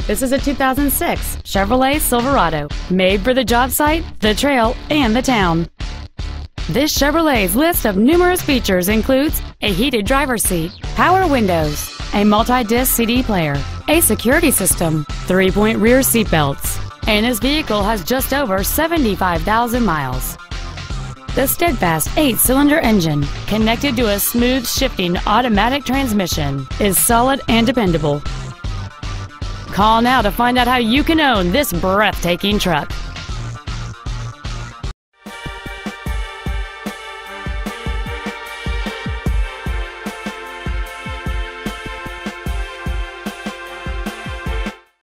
This is a 2006 Chevrolet Silverado, made for the job site, the trail, and the town. This Chevrolet's list of numerous features includes a heated driver's seat, power windows, a multi-disc CD player, a security system, 3-point rear seat belts, and this vehicle has just over 75,000 miles. The steadfast 8-cylinder engine, connected to a smooth shifting automatic transmission, is solid and dependable. Call now to find out how you can own this breathtaking truck.